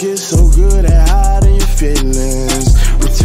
get so good at hiding your feelings,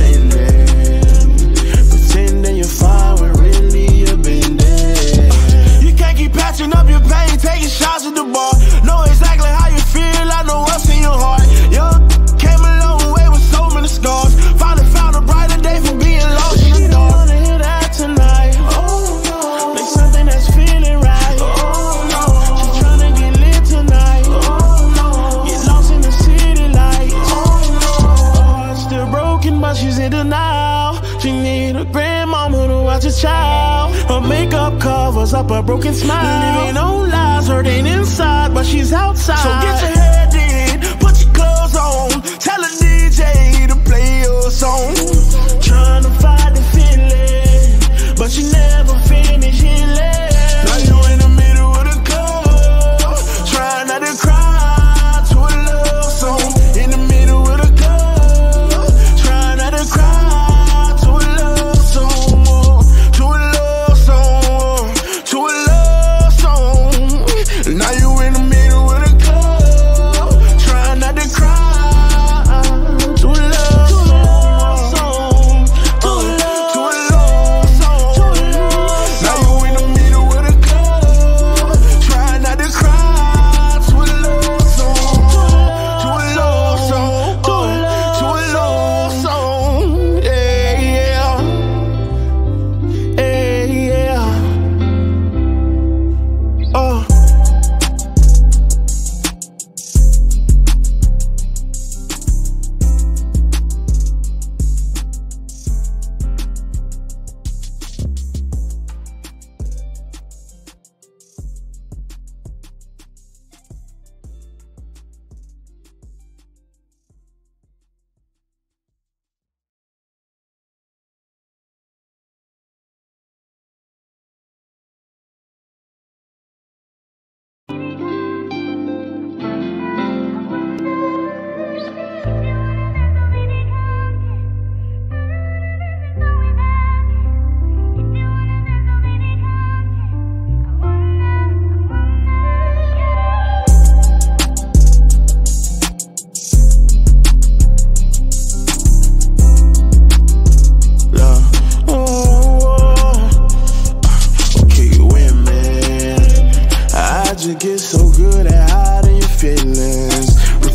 pretending you're fine when really you've been dead. You can't keep patching up your pain, taking shots at the bar. Know exactly how you feel, I know what's in your heart. Young came a long way with so many scars. Finally found a brighter day from being lost in the dark. She don't wanna hear that tonight. Oh no, make something that's feeling right. Oh no, she tryna get lit tonight. Oh no, get lost in the city lights. Oh no, her heart's still broken, but she's in denial. She need a grandmama to watch her child. Her makeup covers up a broken smile. Living on lies, hurting inside, but she's outside. So get your head in, put your clothes on. Tell a DJ to play your song. Trying to fight the feeling, but you never finish healing. Now you in the middle of the club, trying not to cry to a love song. In the middle of the club, trying not to cry to a love song, to a love song, to a love song. Now you in the middle of the club, trying not to cry to a love song, to a love song. Now you in the middle of the club, trying not to cry to a love song, to a love song, to a love song. Yeah, yeah, yeah, yeah. Oh. You get so good at hiding your feelings,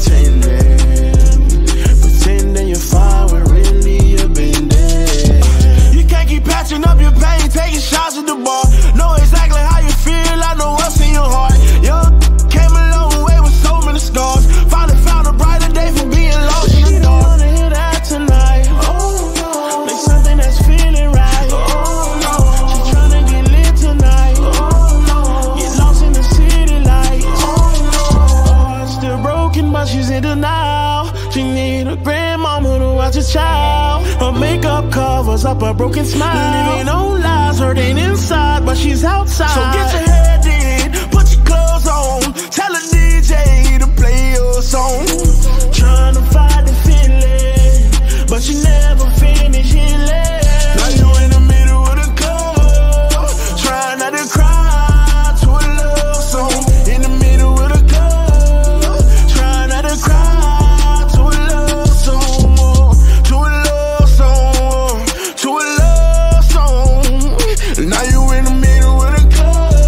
pretending you're fine when really you've been dead. You can't keep patching up your pain, taking shots at the bar. Know exactly how you feel, I know what's in your heart. Young came a long way with so many scars. Finally found a brighter day from being lost in the dark. She don't wanna hear that tonight. Oh no, make something that's feeling right. Oh no, she tryna get lit tonight. Oh no, get lost in the city lights. Oh no, her heart's still broken, but she's in denial. She need a grandmama to watch her child. Her makeup covers up a broken smile. Living on lies, hurting inside, but she's outside. So get your head in, put your clothes on. Tell a DJ to play your song. Trying to fight the feeling, but you never finish healing. Now you in the middle of the club, trying not to cry to a love song. In the middle of the club, trying not to cry to a love song, to a love song, to a love song. Now you in the middle of the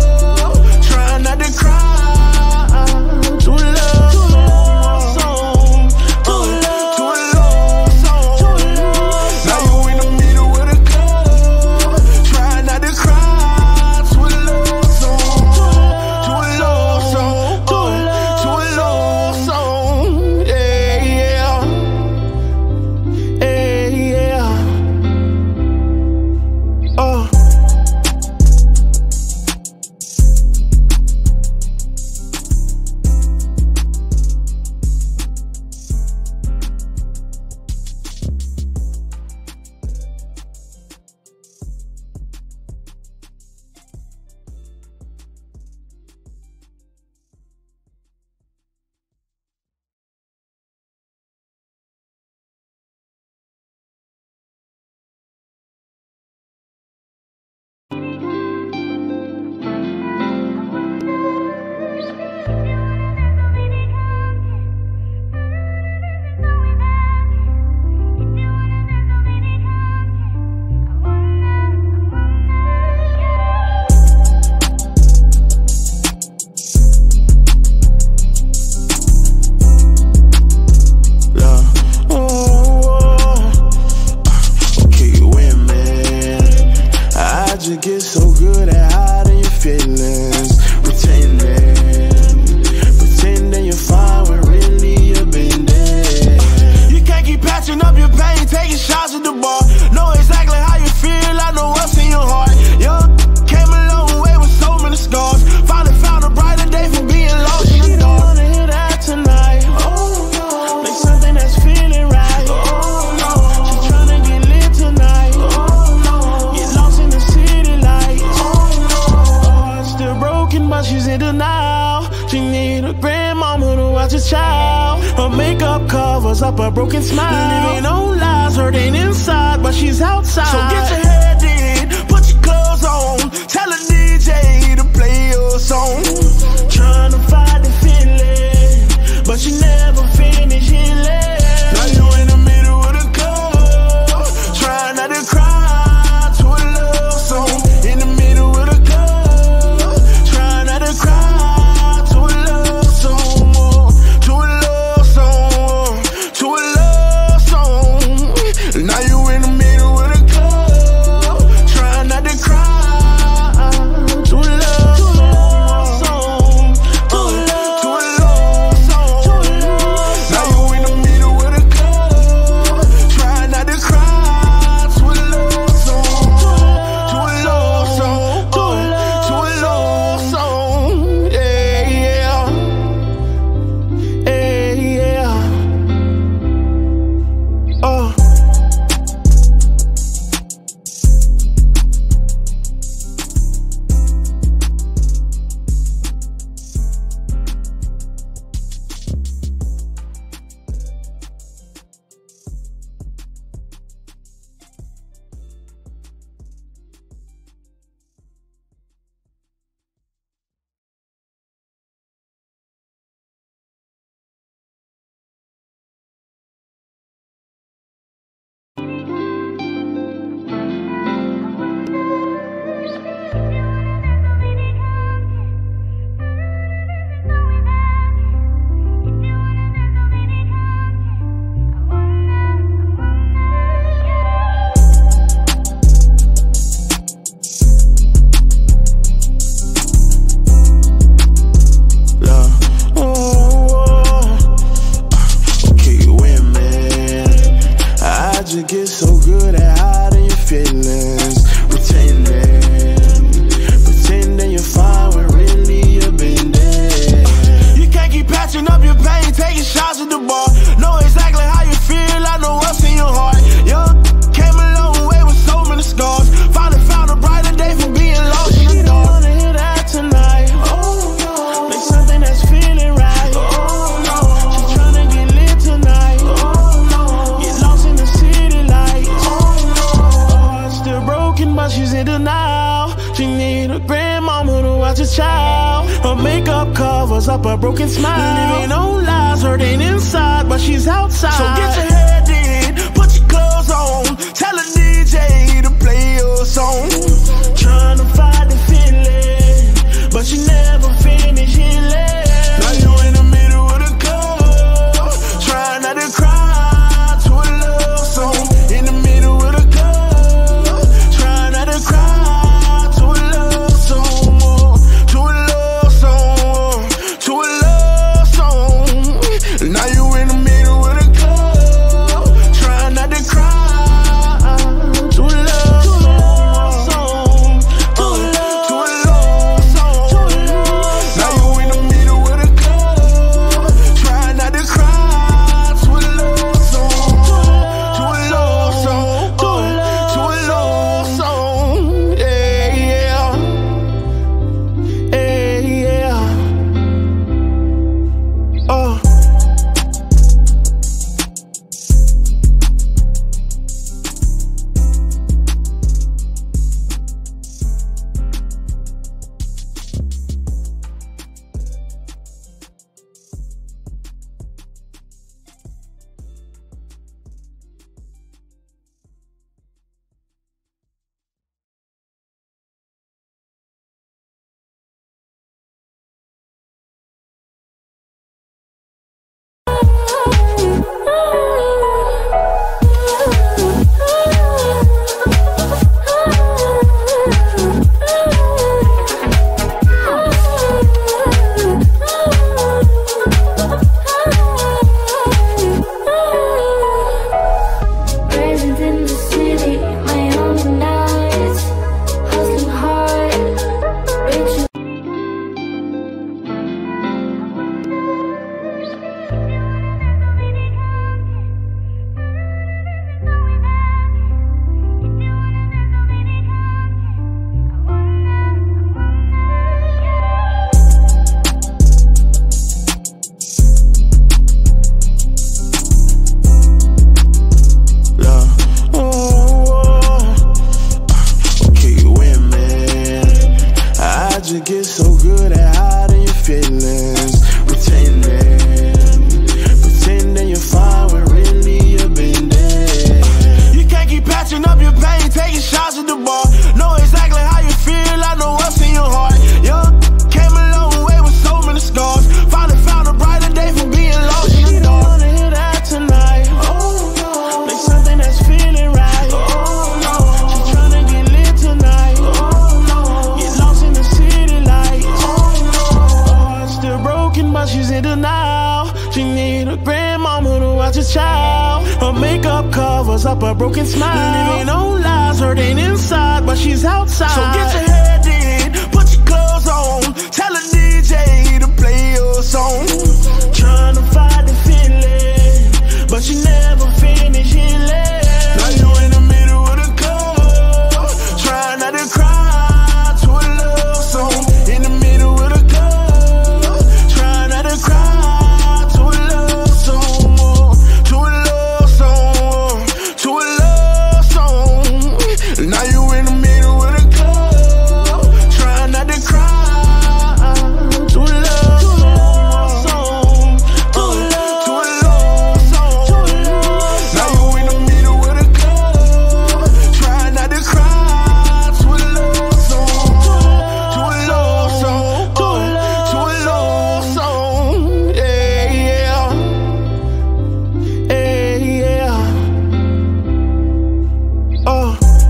club, trying not to cry to a love song, covers up a broken smile. Living on lies, hurting inside, but she's outside. So get your head in, put your clothes on, tell a DJ to play your song. Trying to fight the feeling, but you never finish healing. Now you in the middle of the club, trying not to cry to a love song. In the middle of the club, trying not to cry to a love song, to a love song, to a love song. Now you in the middle of the club, trying not to cry to a love song, to a love song. Now you in the middle of the club, trying not to cry to a love song, to a love song, to a love song. Yeah, yeah, yeah, yeah. Oh. You get so good at hiding your feelings, pretending you're fine when really you've been dead. You can't keep patching up your pain, taking shots at the bar. Know exactly how you feel, I know what's in your heart. You came a long way with so many scars. Finally found a brighter day from being lost in the dark. She don't wanna hear that tonight. Oh no, make something that's feeling right. Oh no, she's tryna get lit tonight. Oh no, get lost in the city lights. Oh no, heart's still broken, but she's in denial. She need a grandmama to watch her child. Her makeup covers up a broken smile. Living on lies, hurting inside, but she's outside. So get your head in, put your clothes on, tell a DJ to play your song. Trying to fight the feeling, but you never finish healing. Now you in the middle of the club, trying not to cry to a love song. In the middle of the club, trying not to cry to a love song, to a love song, to a love song. Now you in the middle of the club, watch a child. Her makeup covers up a broken smile. Living on lies, hurting inside, but she's outside. So get your head in, put your clothes on. Tell the DJ to play your song. Trying to fight the feeling, but you never finish healing. Now you in the middle of the club, trying not to cry to a love song. In the middle of the club, trying not to cry to a love song, to a love song, to a love song. Now you in the middle of the club, trying not to cry to a love song, to a love song. Now you in the middle of the club, trying not to cry to a love song, to a love song, to a love song. Yeah, yeah, yeah, yeah. Oh.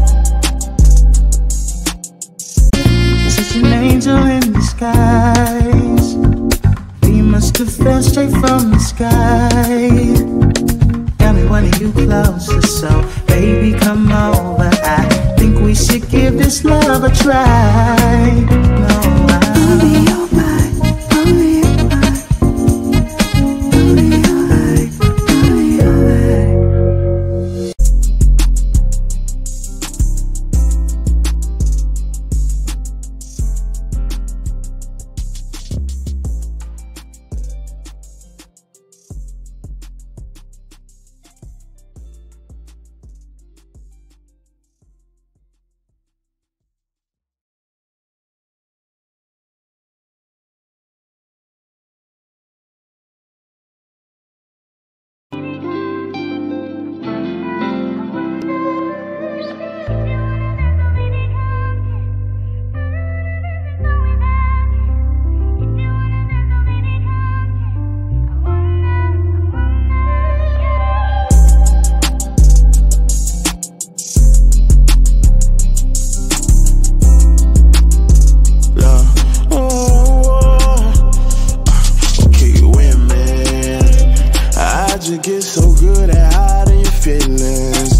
Such an angel in disguise. We must have fell straight from the sky. Got me wanting you closer, so baby come over. I think we should give this love a try. No, only your mind, only your mind, only your mind, only your mind. Get so good at hiding your feelings,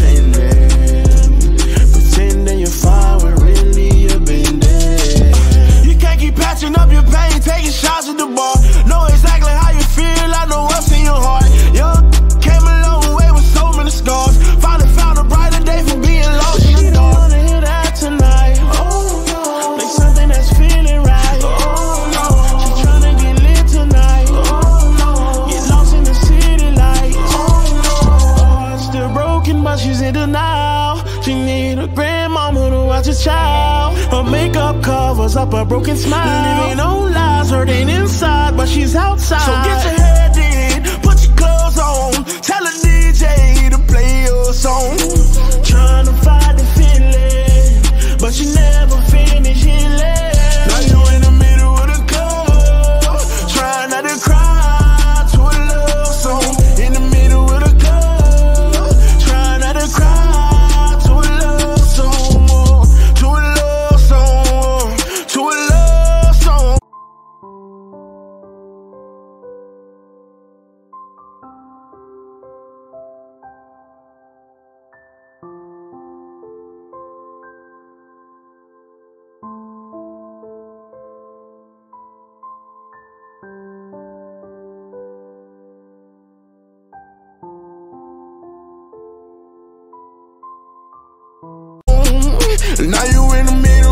pretending you're fine when really you've been dead. You can't keep patching up your pain, taking shots at the bar. Know exactly how you feel, I know what's in your heart. Young came a long way with so many scars. Finally found a brighter day from being lost in the dark. Wanna hear that tonight? Oh no, like something that's feeling right. Oh no, she's tryna get lit tonight. Oh no, get lost in the city lights. Still broken, but she's in denial. She need a grandmama to watch a child. Her makeup covers up a broken smile. Living on lies, hurting inside, but she's outside. So get your head in, put your clothes on. Tell the DJ to play your song. Trying to fight the feeling, but you never finish healing. Now you in the middle of the club, trying not to cry to a love song. In the middle of the club, trying not to cry to a love song, to a love song, to a love song. Now you in the middle